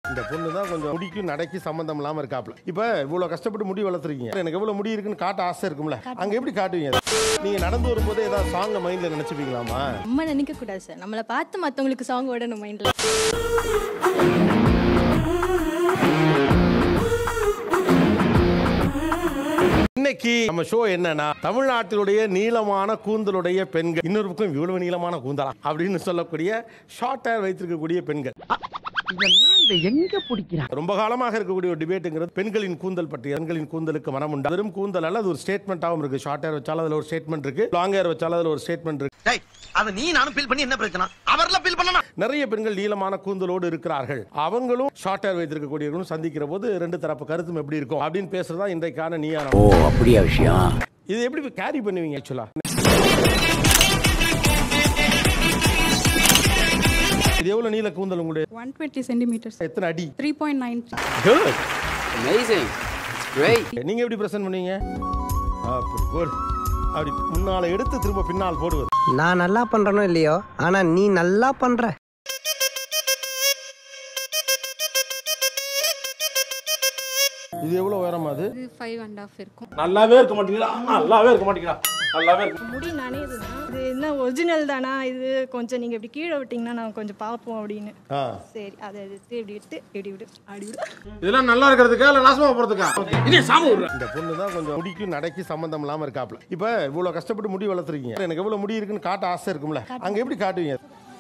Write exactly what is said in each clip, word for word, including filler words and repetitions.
இந்த பொண்ணு தான் கொஞ்சம் முடிக்கும் நடைக்கு சம்பந்தம் இல்லாம இருக்காப்ல. இப்ப இவ்வளவு கஷ்டப்பட்டு முடி வளர்த்துறீங்க, எனக்கு எவ்வளவு முடி இருக்குன்னு காட்ட ஆசை இருக்கும்ல, அங்க எப்படி காட்டுவீங்க? நீங்க நடந்து வரும்போது ஏதாவது சாங் மைண்ட்ல நினைச்சுப்பீங்களாமா? நம்ம நினைக்க கூடாது சார், நம்மள பார்த்து மத்தவங்களுக்கு சாங் ஓடணும் மைண்ட்ல. இன்னைக்கு நம்ம ஷோ என்னன்னா, தமிழ்நாட்டிலுடைய நீளமான கூந்தலுடைய பெண்கள், இன்னொரு பக்கம் இவ்வளவு நீளமான கூந்தலா அப்படின்னு சொல்லக்கூடிய ஷார்ட் ஹேர் வைத்திருக்கக்கூடிய பெண்கள். ரொம்ப காலமாக இருக்கக்கூடிய ஒரு டிபேட்டுங்கிறது பெண்களின் கூந்தல் பற்றி. பெண்களின் கூந்தலுக்கு மனம் உண்டு. வெறும் கூந்தல் அல்ல, அது ஒரு ஸ்டேட்மெண்டாகவும் இருக்கு. ஷார்ட் ஹேர் வச்சாலும் அதுல ஒரு ஸ்டேட்மெண்ட் இருக்கு, லாங் ஹேர் வச்சாலும் அதுல ஒரு ஸ்டேட்மெண்ட் இருக்கு. அத நீ நானும் ஃபீல் பண்ணி என்ன பிரச்சனை? அவர்ல ஃபீல் பண்ணனா நிறைய பெண்கள் நீளமான கூந்தலோடு இருக்கிறார்கள். அவங்களும் ஷார்ட் ஹேர் வைத்திருக்கக்கூடியவர்களும் சந்திக்கிற போது ரெண்டு தரப்பு கருத்தும் எப்படி இருக்கும் அப்படின்னு பேசுறதா இன்றைக்கான நீயான. ஓ அப்படியா விஷயம். இது எப்படி கேரி பண்ணுவீங்க ஆக்சுவலா? இது எவ்வளவு நீள கூந்தல் உங்களுடைய? one twenty centimeters. எத்தனை அடி? three point nine. Good. Amazing. It's great. நீங்க எப்படி பிரசன்ட் பண்ணீங்க? அப்படி குட். அப்படி முன்னால எடுத்து திரும்ப பின்னால் போடுவது. நான் நல்லா பண்றனோ இல்லையோ, ஆனா நீ நல்லா பண்ற. இது எவ்வளவு உயரமா? அது five and half இருக்கும். நல்லாவே இருக்க மாட்டீங்களா? நல்லாவே இருக்க மாட்டீங்களா? நல்லாவே இருக்கு. முடி நானே இதுதான். இது என்ன ஒரிஜினல் தானா? இது கொஞ்சம் நீங்க இப்படி கீழே விட்டீங்கன்னா நான் கொஞ்சம் பாப்போம் அப்படின்னு. சரி, அதை எடுத்து இப்படி எடுத்து இப்படி விடு அப்படி விடு. இதெல்லாம் நல்லா இருக்கிறதுக்கா இல்ல நாசமா போறதுக்கா? இது சாம ஊரு. இந்த பொண்ணு தான் கொஞ்சம் முடிக்கும் நடைக்கு சம்பந்தம் இல்லாம இருக்காப்ல. இப்ப இவ்வளவு கஷ்டப்பட்டு முடி வளர்த்துறீங்க, எனக்கு எவ்வளவு முடி இருக்குன்னு காட்ட ஆசை இருக்கும்ல, அங்க எப்படி காட்டுவீங்க?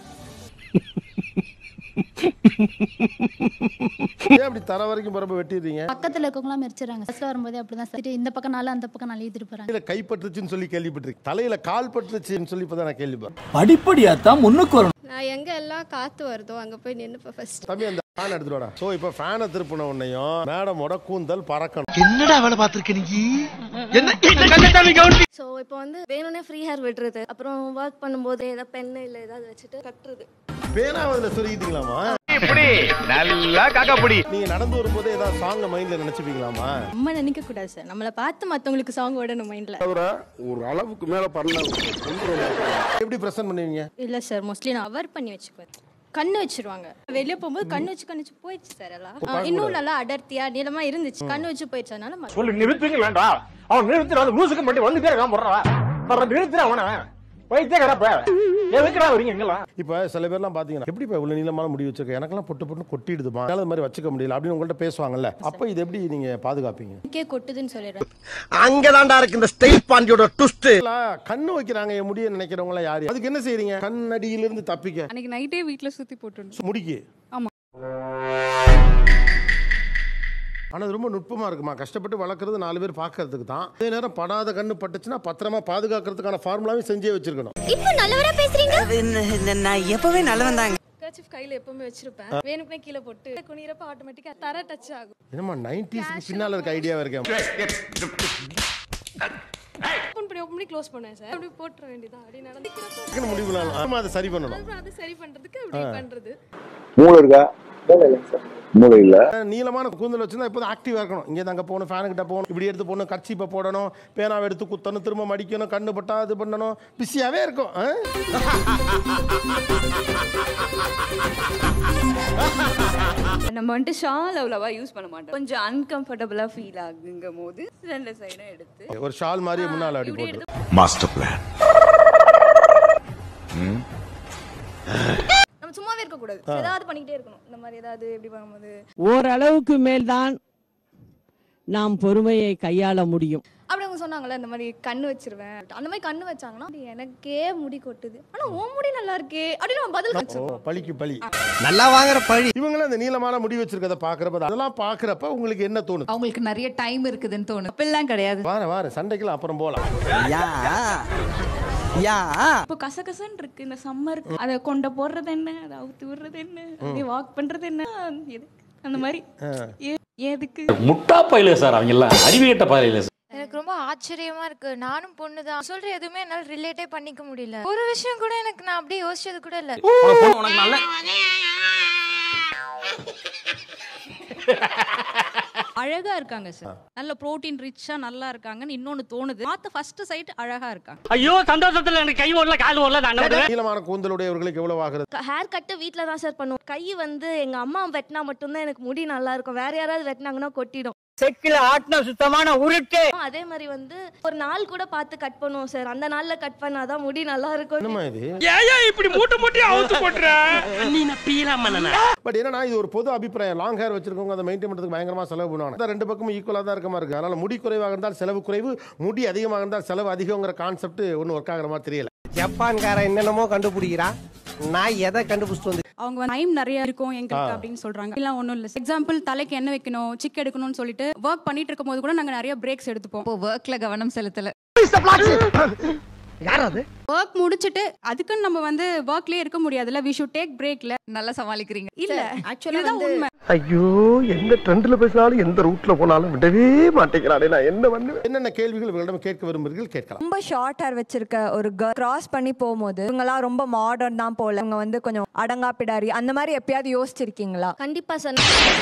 அப்படி தர வரைக்கும் பரப்ப வெட்டிடுறீங்க. பக்கத்துல இருக்கவங்களாம் மெரிச்சிடறாங்க. பஸ்ல வரும்போதே அப்படிதான் சார், இந்த பக்கம் நாலு அந்த பக்கம் நாலு ஏத்திட்டு போறாங்க. இல்ல கை பட்டுச்சுன்னு சொல்லி கேள்விப்பட்டிருக்கேன், தலையில கால் பட்டுச்சுன்னு சொல்லி இப்பதான் நான் கேள்விப்பட்டேன். படிப்படியா தான் முன்னுக்கு வரணும். நான் எங்க எல்லாம் காத்து வருதோ அங்க போய் நின்னு ஃபர்ஸ்ட். தம்பி அந்த ஃபேன் எடுத்துடா. சோ இப்போ ஃபேனை திருப்பின உடனேயும் மேடமோட கூந்தல் பறக்கணும். என்னடா வேலை பாத்துருக்க நீ? என்ன சோ இப்போ வந்து வேணும்னே ஃப்ரீ ஹேர் விடுறது, அப்புறம் வர்க் பண்ணும்போது ஏதாவது பென்னு இல்ல ஏதாவது வச்சுட்டு கட்டுறது. பேனாவதுல சொருகிட்டீங்களாமா? இப்படி நல்லா காக்கா புடி. நீங்க நடந்து வரும்போது ஏதாவது சாங் மைண்ட்ல நினைச்சுப்பீங்களாமா? நம்ம நினைக்க கூடாது சார், நம்மள பார்த்து மத்தவங்களுக்கு சாங் ஓடணும் மைண்ட்ல. ஒரு அளவுக்கு மேல பண்ணல. எப்படி பிரசன்ட் பண்ணுவீங்க? இல்ல சார், மோஸ்ட்லி நான் கவர் பண்ணி வச்சுக்குவேன். கண்ணு வச்சிருவாங்க வெளியே போகும்போது, கண்ணு வச்சு கண்ணு வச்சு போயிடுச்சு சார். எல்லாம் இன்னும் நல்லா அடர்த்தியா நீளமா இருந்துச்சு, கண்ணு வச்சு போயிடுச்சு. அதனால சொல்லு நிறுத்துங்களேன்டா. அவன் நிறுத்துறான், லூசுக்கு மட்டும் வந்து பேர் போடுறா. நிறுத்துறான் அவன இப்ப சில பேர்லாம் பாத்தீங்கன்னா எப்படி இவ்வளவு நீளமான முடி வச்சிருக்க, எனக்கெல்லாம் பொட்டு பொட்டு கொட்டிடுதுமா, அது மாதிரி வச்சுக்க முடியல அப்படின்னு உங்கள்ட்ட பேசுவாங்கல்ல, அப்ப இது எப்படி நீங்க பாதுகாப்பீங்க? கே கொட்டுதுன்னு சொல்லிடுறேன். அங்கதான்டா இருக்கு இந்த ஸ்டைல் பாண்டியோட ட்விஸ்ட். கண்ணு வைக்கிறாங்க என் முடிய நினைக்கிறவங்க யாரு? அதுக்கு என்ன செய்றீங்க? கண்ணடியில இருந்து தப்பிக்க அன்னைக்கு நைட்டே வீட்ல சுத்தி போட்டு முடிக்கு. ஆமா. ஆனா ரொம்ப நுட்பமா இருக்குமா, கஷ்டப்பட்டு வளர்க்கறது நாலு பேர் பாக்குறதுக்கு தான். அதே நேரம் படாத கண்ணு பட்டுச்சுன்னா பத்திரமா பாதுகாக்கிறதுக்கான ஃபார்முலாவையும் செஞ்சே வச்சிருக்கணும். இப்போ நல்லவரா பேசுறீங்க? நான் எப்பவே நல்லவன் தாங்க. கர்ச்சீஃப் கையில எப்பவுமே வச்சிருப்பேன், வேணும்னே கீழ போட்டு குனிறப்ப ஆட்டோமேட்டிக்கா தர டச் ஆகும். என்னமா நைன்டீஸ்க்கு பின்னால இருக்க ஐடியாவா இருக்கேன். ஓபன் பண்ணி ஓபன் பண்ணி க்ளோஸ் பண்ணுவேன் சார், அப்படி போட்ற வேண்டியதா அப்படி நடந்துக்கிறப்ப முடிவுலாம் நம்ம அதை சரி பண்ணணும். அப்புறம் அதை சரி பண்றதுக்கு அப்படி பண்றது. மூளை இருக்கா? மூளை இல்ல சார், மூளை இல்ல. நீளமான கூந்தல் வச்சிருந்தா எப்போதும் ஆக்டிவா இருக்கணும். இங்கே அங்கே போகணும், ஃபேனு கிட்ட போகணும், இப்படி எடுத்து போகணும், கர்ச்சீப்பை போடணும், பேனாவை எடுத்து குத்தணும், திரும்ப மடிக்கணும், கண்ணு பட்டா இது பண்ணணும், பிஸியாவே இருக்கும். நம்ம வந்துட்டு ஷால் அவ்வளவா யூஸ் பண்ண மாட்டோம், கொஞ்சம் அன்கம்ஃபர்டபுளா ஃபீல் ஆகுங்கும் போது ரெண்டு சைடும் எடுத்து ஒரு ஷால் மாதிரி முன்னால அடி போட்டு. Master plan. நம்ம சும்மாவே இருக்க கூடாது, ஏதாவது பண்ணிக்கிட்டே இருக்கணும். இந்த மாதிரி ஏதாவது எப்படி பண்ணும்போது ஓரளவுக்கு மேல்தான் நாம் பொறுமையை கையாள முடியும். அப்படி அவங்க சொன்னாங்கல்ல, இந்த மாதிரி கண்ணு வச்சிருவேன், அந்த மாதிரி கண்ணு வச்சாங்கன்னா எனக்கே முடி கொட்டுது, ஆனா உன் முடி நல்லா இருக்கே அப்படின்னு நான் பதில் வச்சிருக்கேன். பழிக்கு பழி நல்லா வாங்குற பழி. இவங்களும் அந்த நீளமான முடி வச்சிருக்கத பாக்குறப்ப, அதெல்லாம் பாக்குறப்ப உங்களுக்கு என்ன தோணுது? அவங்களுக்கு நிறைய டைம் இருக்குதுன்னு தோணும். அப்பெல்லாம் கிடையாது. வார வார சண்டைக்கெல்லாம் அப்புறம் போலாம். யா யா இப்போ கசகசன்னு இருக்கு இந்த சம்மருக்கு, அதை கொண்ட போடுறது என்ன, அதை அவுத்து விடுறது என்ன, அதை வாக் பண்றது என்ன, அந்த மாதிரி எதுக்கு முட்டா பையல சார், அவங்க எல்லாம் அறிவியட்ட பையல. எனக்கு ரொம்ப ஆச்சரியமா இருக்கு. நானும் பொண்ணுதான், சொல்ற எதுவுமே என்னால ரிலேட்டே பண்ணிக்க முடியல. ஒரு விஷயம் கூட எனக்கு நான் அப்படியே யோசிச்சது கூட இல்ல. உனக்கு நல்ல அழகா இருக்காங்க சார், நல்ல புரோட்டீன் ரிச்சா நல்லா இருக்காங்கன்னு இன்னொன்னு தோணுது. பார்த்த ஃபர்ஸ்ட் சைட் அழகா இருக்காங்க. ஐயோ சந்தோஷத்துல எனக்கு கை ஓடல கால் ஓடல நான் நீளமான கூந்தலுடையவர்களுக்கு எவ்வளவு ஆகுது? ஹேர் கட் வீட்ல தான் சார் பண்ணுவோம். கை வந்து எங்க அம்மா வெட்டினா மட்டும்தான் எனக்கு முடி நல்லா இருக்கும். வேற யாராவது வெட்டினாங்கன்னா கொட்டிடும். செக்கில ஆட்டின சுத்தமான உருட்டு. அதே மாதிரி வந்து ஒரு நாள் கூட பார்த்து கட் பண்ணுவோம் சார். அந்த நாள்ல கட் பண்ணாதான் முடி நல்லா இருக்கும். என்னமா இது? ஏயா இப்படி மூட்டை மூட்டை அவுத்து போட்ற? நீ நான் பீலாம் பண்ணனா. பட் என்னன்னா இது ஒரு பொது அபிப்பிராயம். லாங் ஹேர் வச்சிருக்கவங்க அதை மெயின்டைன் பண்றதுக்கு பயங்கரமா செலவு பண்ணுவாங்க. அத ரெண்டு பக்கமும் ஈக்குவலா தான் இருக்கமா இருக்கு. அதனால முடி குறைவாக இருந்தால் செலவு குறைவு, முடி அதிகமாக இருந்தால் செலவு அதிகம்ங்கற கான்செப்ட் ஒன்னும் ஒர்க் ஆகுற மாதிரி தெரியல. ஜப்பான்கார என்னென்னமோ கண்டுபிடிக்கிறான். நான் எதை கண்டுபிடிச்சிட்டு வந்து அவங்க டைம் நிறைய இருக்கும் எங்களுக்கு அப்படின்னு சொல்றாங்க. இல்ல ஒண்ணும் இல்ல. எக்ஸாம்பிள் தலைக்கு என்ன வைக்கணும், சிக் எடுக்கணும்னு சொல்லிட்டு ஒர்க் பண்ணிட்டு இருக்கும்போது கூட நாங்க நிறைய பிரேக்ஸ் எடுத்துப்போம். இப்போ ஒர்க்ல கவனம் செலுத்தல. யார் அது? ஒர்க் முடிச்சிட்டு அதுக்குன்னு நம்ம வந்து ஒர்க்லயே இருக்க முடியாதுல்ல. we should take breakல. நல்லா சமாளிக்கிறீங்க. இல்ல ஆக்சுவலா வந்து உண்மை. ஐயோ எந்த ட்ரெண்ட்ல பேசினாலும் எந்த ரூட்ல போனாலும் விடவே மாட்டேங்கிறானே, நான் என்ன பண்ணுவேன்? என்னென்ன கேள்விகள் இவங்களிடம் கேட்க விரும்புகிறீர்கள் கேட்கலாம். ரொம்ப ஷார்ட் ஹேர் வச்சிருக்க ஒரு கிராஸ் பண்ணி போகும்போது இவங்கெல்லாம் ரொம்ப மாடர்ன் தான் போல. இவங்க வந்து கொஞ்சம் அடங்கா பிடாரி அந்த மாதிரி எப்பயாவது யோசிச்சிருக்கீங்களா? கண்டிப்பா சார்.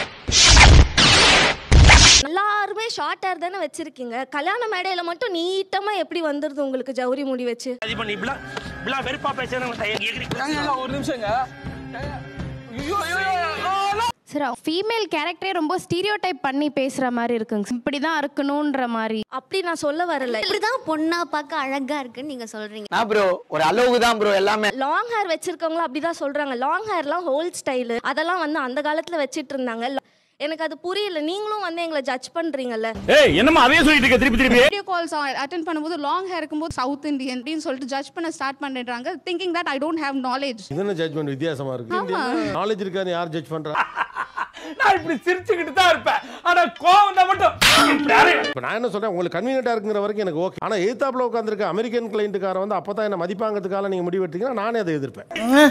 எல்லாருமே ஷார்ட் ஹேர் தானே வச்சிருக்கீங்க. கல்யாண மேடையில மட்டும் நீட்டமா எப்படி வந்துருது உங்களுக்கு ஜவுரி முடி வச்சு? அது பண்ணி இப்படி இப்படி வெறுப்பா பேசுறேன். ஒரு நிமிஷங்க. ஐயோ ஐயோ சார் ஃபீமேல் கேரக்டரே ரொம்ப ஸ்டீரியோ டைப் பண்ணி பேசுற மாதிரி இருக்குங்க. இப்படிதான் இருக்கணும்ன்ற மாதிரி. அப்படி நான் சொல்ல வரல. இப்படிதான் பொண்ணா பார்க்க அழகா இருக்குன்னு நீங்க சொல்றீங்க. நான் ப்ரோ ஒரு அளவுக்கு தான் ப்ரோ எல்லாமே. லாங் ஹேர் வச்சிருக்கவங்க அப்படிதான் சொல்றாங்க. லாங் ஹேர்லாம் ஹோல் ஸ்டைல் அதெல்லாம் வந்து அந்த காலத்துல வச்சிட்டு இருந்தாங்க. எனக்கு அது புரியல. நீங்களும் வந்து எங்களை ஜட்ஜ் பண்றீங்கல்ல. ஏய் என்னமா அதே சொல்லிட்டு இருக்க திருப்பி திருப்பி? வீடியோ கால்ஸ் அட்டெண்ட் பண்ணும்போது லாங் ஹேர் இருக்கும்போது சவுத் இந்தியன் அப்படின்னு சொல்லிட்டு ஜட்ஜ் பண்ண ஸ்டார்ட் பண்ணிடுறாங்க. Thinking that I don't have knowledge. இது என்ன ஜட்ஜ்மென்ட் வித்தியாசமா இருக்கு? நாலேஜ் இருக்கான்னு யார் ஜட்ஜ் பண்றா? நான் இப்படி சிரிச்சுக்கிட்டு தான் இருப்பேன். ஆனா கோவம் தான் மட்டும். இப்ப நான் என்ன சொல்றேன், உங்களுக்கு கன்வீனியன்ட்டா இருக்குங்கிற வரைக்கும் எனக்கு ஓகே. ஆனா எதிர்த்தாப்புல உட்கார்ந்திருக்க அமெரிக்கன் கிளையண்ட்டுக்கார வந்து அப்பதான் என்ன மதிப்பாங்கிறதுக்காக நீங்க முடிவு எடுத்தீங்கன்னா நானே அதை எதிர்ப்பேன்.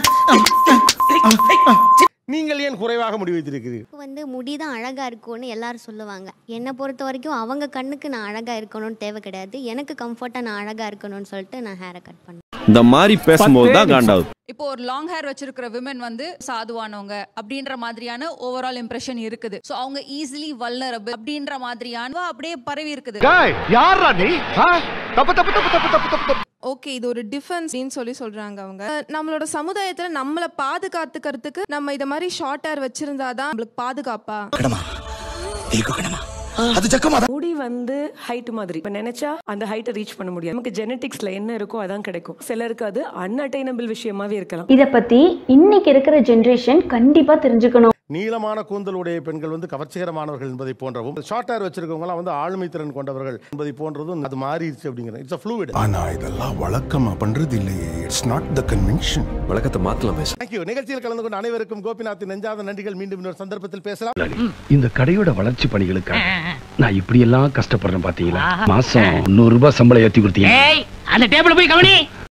நீங்கள் ஏன் குறைவாக முடிவு வைத்திருக்கிறீர்கள்? வந்து முடிதான் அழகா இருக்கும்னு எல்லாரும் சொல்லுவாங்க. என்னை பொறுத்த வரைக்கும் அவங்க கண்ணுக்கு நான் அழகா இருக்கணும்னு தேவை கிடையாது. எனக்கு கம்ஃபர்ட்டா நான் அழகா இருக்கணும்னு சொல்லிட்டு நான் ஹேரை கட் பண்ணேன். இந்த மாதிரி பேசும்போது தான் காண்டாவுது. இப்போ ஒரு லாங் ஹேர் வச்சிருக்கிற விமன் வந்து சாதுவானவங்க அப்படின்ற மாதிரியான ஓவரால் இம்ப்ரெஷன் இருக்குது. சோ அவங்க ஈஸிலி வல்னரபிள் அப்படின்ற மாதிரியான அப்படியே பரவி இருக்குது. யாரா நீ? தப்பு தப்பு தப்பு தப்பு தப்பு தப்பு. ஓகே, இது ஒரு டிஃபென்ஸ் சொல்லி சொல்றாங்க அவங்க. நம்மளோட சமுதாயத்துல நம்மள பாதுகாத்துக்கிறதுக்கு நம்ம இத மாதிரி ஷார்ட் ஹேர் வச்சிருந்தாதான் நம்மளுக்கு பாதுகாப்பா. முடி வந்து ஹைட் மாதிரி இப்ப நினைச்சா அந்த ஹைட்டை ரீச் பண்ண முடியாது. நமக்கு ஜெனடிக்ஸ்ல என்ன இருக்கோ அதான் கிடைக்கும். சிலருக்கு அது அன்அட்டைனபிள் விஷயமாவே இருக்கலாம். இத பத்தி இன்னைக்கு இருக்கிற ஜெனரேஷன் கண்டிப்பா தெரிஞ்சுக்கணும். நீளமான கூந்தலுடைய பெண்கள் வந்து கவர்ச்சிகரமானவர்கள் என்பதை போன்றவும், ஷார்ட் ஹேர் வச்சிருக்கவங்க எல்லாம் வந்து ஆளுமை திறன் கொண்டவர்கள் என்பதை போன்றதும் அது மாறிடுச்சு அப்படிங்கிறது. It's a fluid. ஆனா இதெல்லாம் வழக்கமா பண்றது இல்லையே. It's not the convention. வழக்கத்தை மாத்தலாம் பேச. Thank you. நிகழ்ச்சியில் கலந்து கொண்ட அனைவருக்கும் கோபிநாத்தின் நெஞ்சாத நன்றிகள். மீண்டும் இன்னொரு சந்தர்ப்பத்தில் பேசலாம். இந்த கடையோட வளர்ச்சி பணிகளுக்காக நான் இப்படி எல்லாம் கஷ்டப்படுறேன் பாத்தீங்களா? மாசம் நூறு ரூபாய் சம்பளம் ஏத்தி கொடுத்தீங்க. அந்த டேபிள் போய் கவனி.